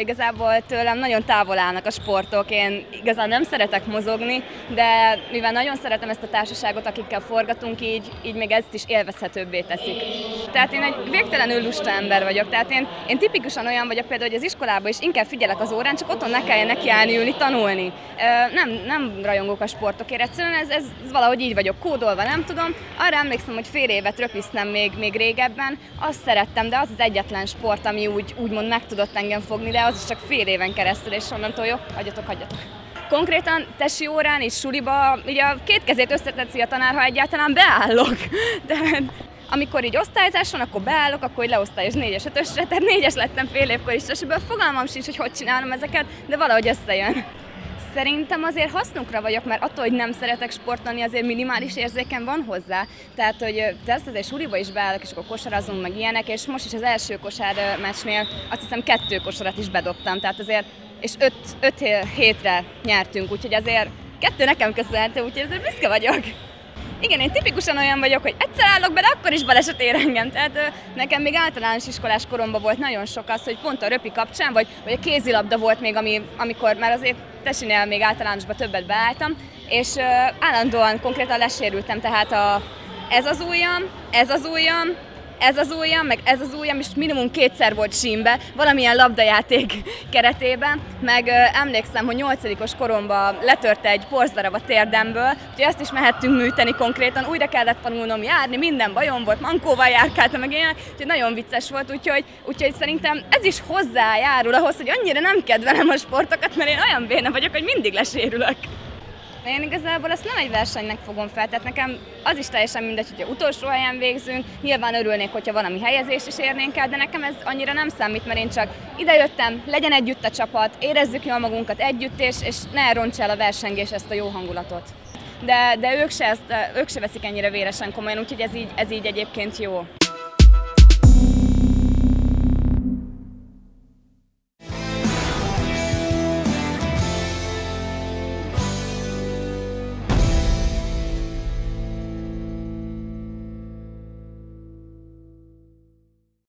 Igazából tőlem nagyon távol állnak a sportok, én igazán nem szeretek mozogni, de mivel nagyon szeretem ezt a társaságot, akikkel forgatunk, így még ezt is élvezhetőbbé teszik. Tehát én egy végtelenül lusta ember vagyok, tehát én tipikusan olyan vagyok például, hogy az iskolában is inkább figyelek az órán, csak otthon ne kelljen nekiállni, ülni, tanulni. Nem rajongok a sportokért, egyszerűen ez valahogy így vagyok kódolva, nem tudom. Arra emlékszem, hogy fél évet röpiztem még régebben, azt szerettem, de az az egyetlen sport, ami úgymond meg tudott engem fogni, de az is csak fél éven keresztül, és onnantól jó, hagyjatok. Konkrétan tesi órán és suliba, ugye a két kezét összetetszi a tanár, ha egyáltalán beállok. De amikor így osztályzás van, akkor beállok, akkor leosztályos 4-es, 5-ösre, tehát 4-es lettem fél évkor is tesiből, fogalmam sincs, hogy csinálom ezeket, de valahogy összejön. Szerintem azért hasznukra vagyok, mert attól, hogy nem szeretek sportolni, azért minimális érzékem van hozzá. Tehát, hogy ezt azért suliba is beállok, és akkor kosarazunk meg ilyenek, és most is az első kosár meccsnél azt hiszem 2 kosarat is bedobtam, tehát azért, és 5 hétre nyertünk, úgyhogy azért 2 nekem köszönhető, úgyhogy azért büszke vagyok. Igen, én tipikusan olyan vagyok, hogy egyszer állok be, de akkor is baleset ér engem. Tehát nekem még általános iskolás koromban volt nagyon sok az, hogy pont a röpi kapcsán, vagy a kézilabda volt még, amikor már azért tesinél még általánosban többet beálltam, és állandóan konkrétan lesérültem, tehát ez az ujjam, meg ez az ujjam, és minimum 2-szer volt sínbe, valamilyen labdajáték keretében, meg emlékszem, hogy 8-os koromban letört egy porszdarab a térdemből, úgyhogy ezt is mehettünk műteni konkrétan, újra kellett tanulnom járni, minden bajom volt, mankóval járkáltam meg ilyen, úgyhogy nagyon vicces volt, úgyhogy szerintem ez is hozzájárul ahhoz, hogy annyira nem kedvelem a sportokat, mert én olyan béna vagyok, hogy mindig lesérülök. Én igazából ezt nem egy versenynek fogom fel, tehát nekem az is teljesen mindegy, hogyha utolsó helyen végzünk, nyilván örülnék, hogyha valami helyezést is érnénk el, de nekem ez annyira nem számít, mert én csak idejöttem, legyen együtt a csapat, érezzük jól magunkat együtt, és ne rontsa el a versengés ezt a jó hangulatot. De ők se veszik ennyire véresen komolyan, úgyhogy ez így egyébként jó.